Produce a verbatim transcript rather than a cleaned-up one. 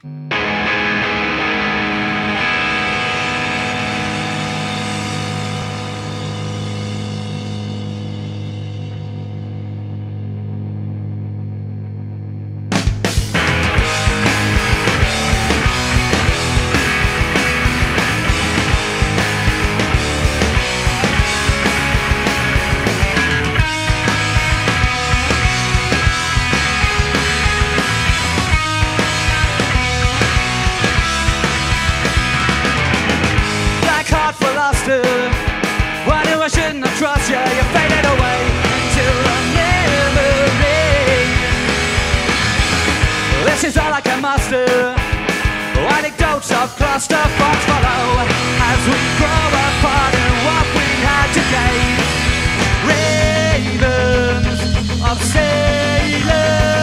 Why do I shouldn't have trust you? You faded away to a memory. This is all I can muster. Anecdotes of clusterfucks follow as we grow apart in what we had to gain. Ravens of sailors.